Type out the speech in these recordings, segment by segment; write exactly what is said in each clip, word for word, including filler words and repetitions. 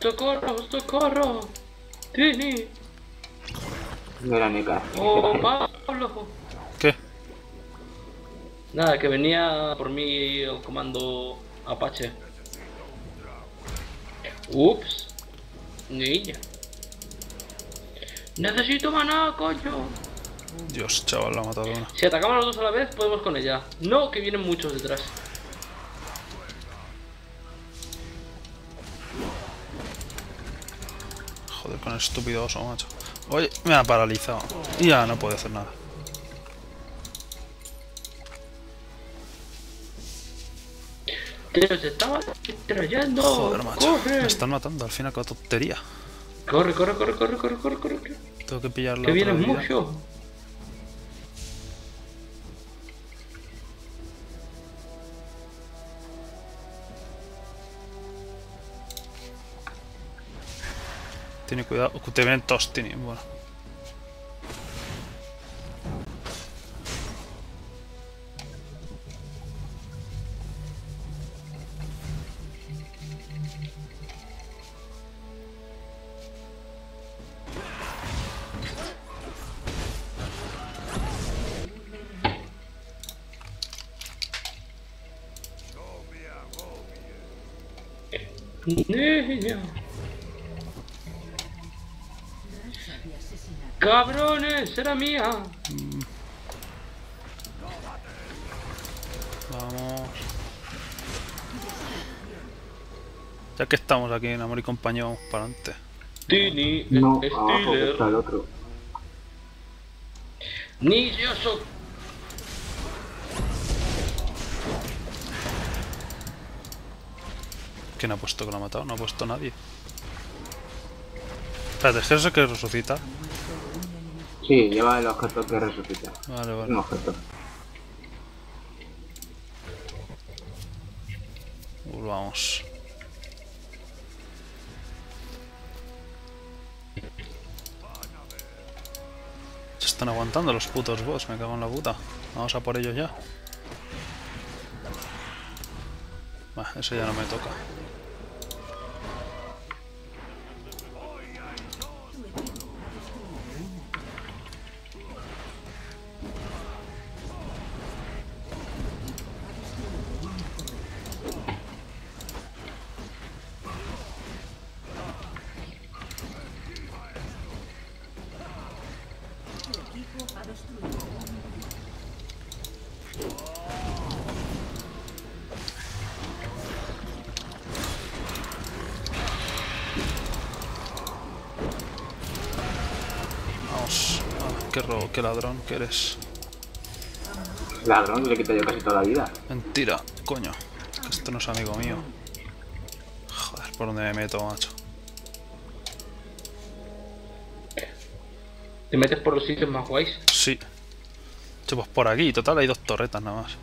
¡Socorro, socorro! ¡Tini! No era Neca. ¡Oh, Pablo! ¿Qué? Nada, que venía por mí el comando Apache. Ups. Niña. Necesito maná, coño. Dios, chaval, la ha matado una. Si atacamos los dos a la vez, podemos con ella. No, que vienen muchos detrás. Joder, con el estúpido oso, macho. Oye, me ha paralizado. Y ya no puedo hacer nada. Tío, se estaba trayendo. Joder, macho. ¡Corre! Me están matando al final con la tontería. Corre, corre, corre, corre, corre, corre, corre. Tengo que pillar la Que otra vienen vida. mucho. Tiene cuidado. Uh, te vienen todos, Tini. Bueno. Niña. ¡Cabrones! ¡Era mía! Vamos. Ya que estamos aquí en Amor y Compañía, vamos para adelante. Tini, No, abajo que Steeler. está el otro. Ni yo soy. ¿Quién ha puesto que lo ha matado? No ha puesto nadie. Espérate, ¿es que eso que resucita? Sí, lleva el objeto que resucita. Vale, Un vale. objeto. Volvamos. Se están aguantando los putos boss, me cago en la puta. Vamos a por ellos ya. Bah, eso ya no me toca. Vamos. Ah, qué robo, qué ladrón que eres. Ladrón, le quito yo casi toda la vida. Mentira, coño. Que esto no es amigo mío. Joder, ¿por dónde me meto, macho? Te metes por los sitios más guays. Sí. Che, pues por aquí, total, hay dos torretas nada más.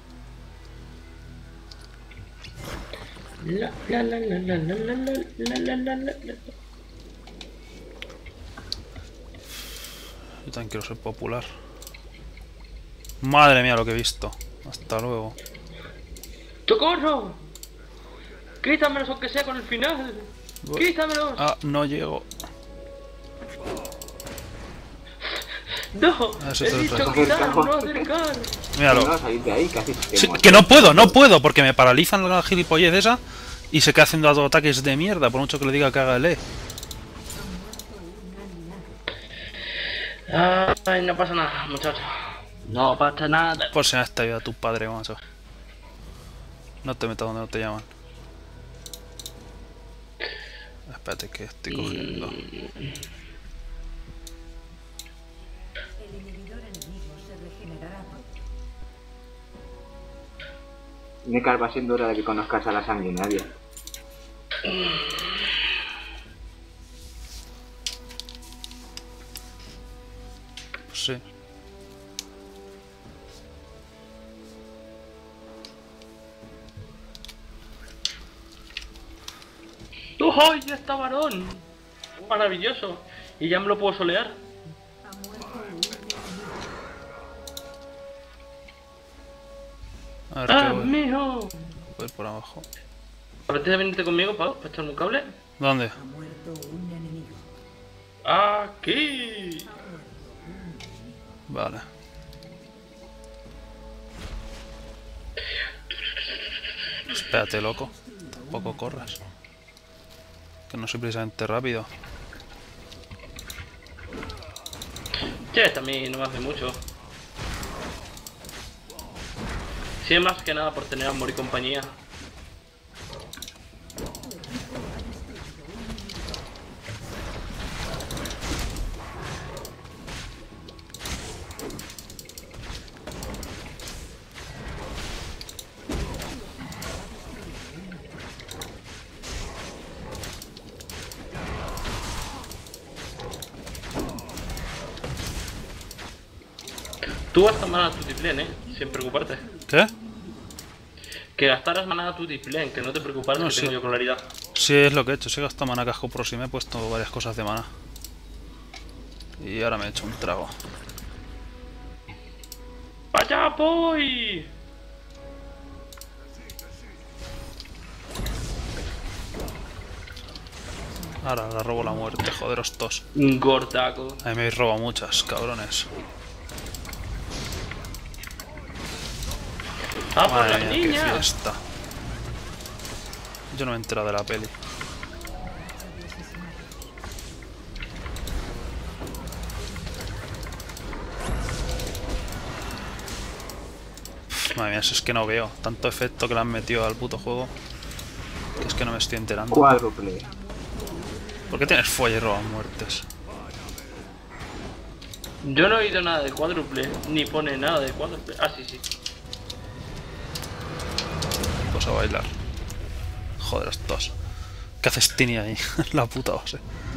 La la la la la la la la la la la la. Yo también quiero ser popular. Madre mía lo que he visto. Hasta luego. ¡Socorro! ¡Quítamelos aunque sea con el final! Voy. ¡Quítamelos! Ah, no llego. ¡No! Ah, eso ¡He te lo dicho traigo. quitar, no acercar! Míralo. No, salir de ahí, casi se Sí, muere. que no puedo, no puedo, porque me paralizan la gilipollez esa y se queda haciendo ataques de mierda, por mucho que le diga que haga el E. Ay, no pasa nada, muchacho. No pasa nada. Por si me está ayuda tu padre, macho. No te metas donde no te llaman. Espérate que estoy cogiendo. El inhibidor enemigo se regenerará. Necar, va siendo hora de que conozcas a la sanguinaria. Pues sí. ¡Ay, ya está varón! Maravilloso. Y ya me lo puedo solear. Ha muerto un enemigo. A ver ¡Ah, qué voy. mijo! Voy a ir por abajo. ¿Apetece venirte conmigo, Pau, para echarme un cable? ¿Dónde? Ha muerto un enemigo. Aquí. Vale. Espérate, loco. Tampoco corras. Que no soy precisamente rápido. Che, también no me hace mucho. Sí, es más que nada por tener amor y compañía. Tú gastas mana a tu tiplén, eh, sin preocuparte. ¿Qué? Que gastaras mana a tu tiplén, que no te preocuparas, No, que sí. tengo yo claridad. Sí, es lo que he hecho. Sí he gastado mana casco pro y me he puesto varias cosas de mana. Y ahora me he hecho un trago. ¡Vaya voy! Ahora, ahora robo la muerte, joderos tos. Gordaco. A mí me habéis robado muchas, cabrones. ¡Ah, por Madre las mía, qué niñas! fiesta. Yo no me he enterado de la peli. Madre mía, si es que no veo. Tanto efecto que le han metido al puto juego. Que es que no me estoy enterando. Cuádruple. ¿Por qué tienes fuelle y roban muertes? Yo no he oído nada de cuádruple, ni pone nada de cuádruple. Ah, sí, sí. Pues a bailar. Joder, estos. ¿Qué haces Tini ahí? La puta base.